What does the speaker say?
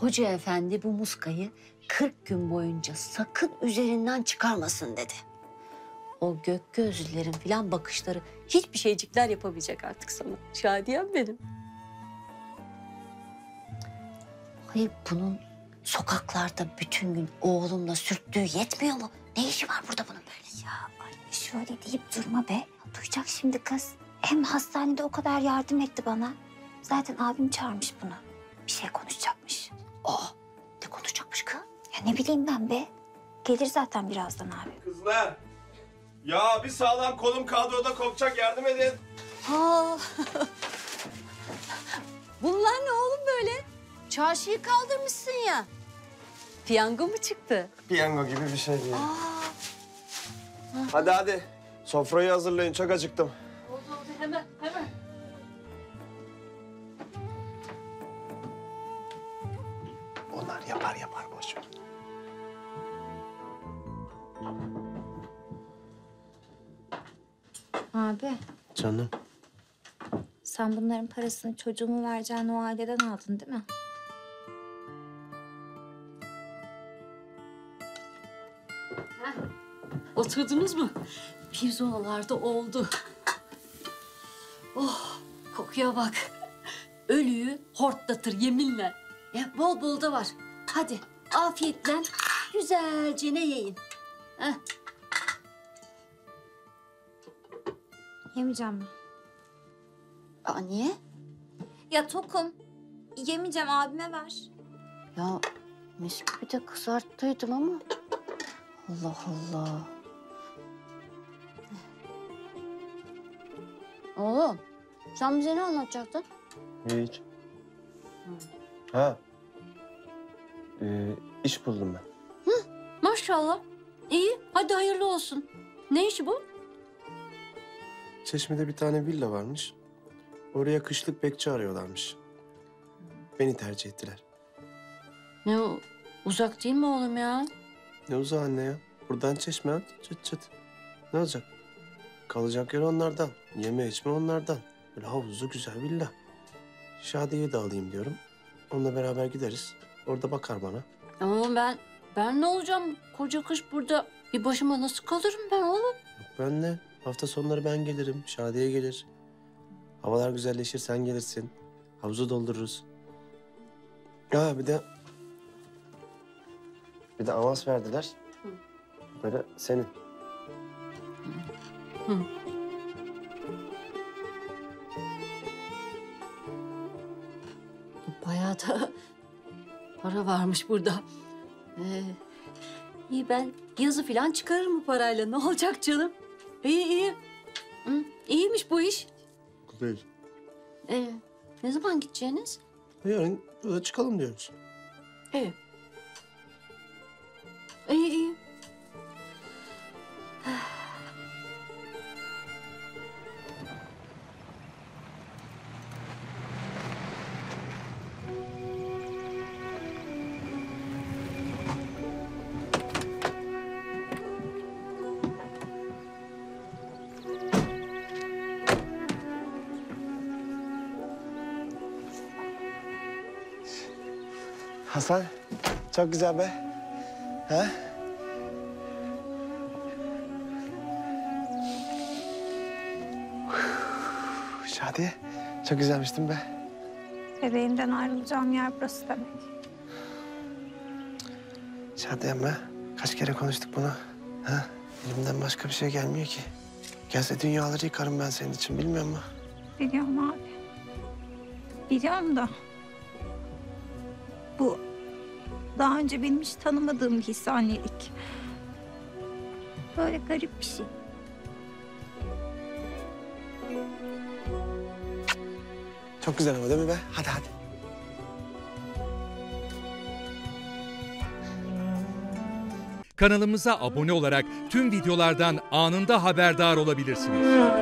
Hoca efendi bu muskayı 40 gün boyunca sakın üzerinden çıkarmasın dedi. O gök gözlülerin falan bakışları hiçbir şeycikler yapamayacak artık sana. Şadiyem benim. Hayır, bunun sokaklarda bütün gün oğlumla sürttüğü yetmiyor mu? Ne işi var burada bunun böyle? Ya anne şöyle deyip durma be. Duyacak şimdi kız. Hem hastanede o kadar yardım etti bana. Zaten abim çağırmış bunu. Bir şey konuşacakmış. Ne konuşacakmış kız? Ya ne bileyim ben be. Gelir zaten birazdan abi. Kızlar. Ya bir sağlam kolum kaldı, o da kopacak, yardım edin. Ha. Bunlar ne oğlum böyle? Çarşıyı kaldırmışsın ya. Piyango mu çıktı? Piyango gibi bir şey değil. Hadi hadi. Sofrayı hazırlayın, çok acıktım. Oldu hemen. Onlar yapar boş ver. Abi Canım. sen bunların parasını çocuğumu vereceğin o aileden aldın değil mi? Oturdunuz mu? Pirzolalarda oldu. Oh, kokuya bak. Ölüyü hortlatır yeminle. Ya bol bol da var. Hadi afiyetle güzelce ne yiyin. Heh. Yemeyeceğim mi? Aa, niye? Ya tokum. Yemeyeceğim, abime ver. Ya mis gibi de kızarttıydım ama. Allah Allah. Oğlum, sen bize ne anlatacaktın? Hiç. Ha. İş buldum ben. Maşallah. İyi, hadi hayırlı olsun. Ne işi bu? Çeşme'de bir tane villa varmış. Oraya kışlık bekçi arıyorlarmış. Beni tercih ettiler. Ne o? Uzak değil mi oğlum ya? Ne uzağı anne ya. Buradan Çeşme at, çıt çıt. Ne olacak? Kalacak yer onlardan. Yeme içme onlardan. Böyle havuzlu güzel villa. Şadiye'yi de alayım diyorum. Onunla beraber gideriz. Orada bakar bana. Ama ben ne olacağım? Koca kış burada bir başıma nasıl kalırım ben oğlum? Yok ben de. Hafta sonları ben gelirim. Şadiye gelir. Havalar güzelleşir, sen gelirsin. Havuzu doldururuz. Ya bir de avans verdiler. Böyle senin. Bayağı da para varmış burada. İyi, ben yazı falan çıkarırım bu parayla. Ne olacak canım? İyi. Hı, iyiymiş bu iş. Güzel. Ne zaman gideceğiniz? Yarın yola çıkalım diyoruz. İyi. İyi. Hasan, çok güzel be. Ha? Şadiye, çok güzelmiş değil mi be? Bebeğimden ayrılacağım yer burası demek. Şadiye'm be, kaç kere konuştuk bunu. Ha? Elimden başka bir şey gelmiyor ki. Gelse dünyaları yıkarım ben senin için, bilmiyor musun? Biliyorum abi. Biliyorum da. Bu daha önce benim hiç tanımadığım bir his annelik. Böyle garip bir şey. Çok güzel ama değil mi be? Hadi. Kanalımıza abone olarak tüm videolardan anında haberdar olabilirsiniz.